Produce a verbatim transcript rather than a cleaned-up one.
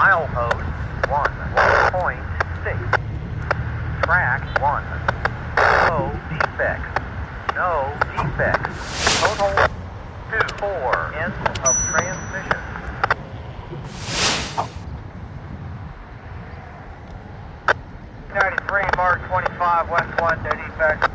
Milepost one point six. Track one. No defects. No defects. Total two four. End of transmission. ninety-three, Mark twenty-five, West one, no defects.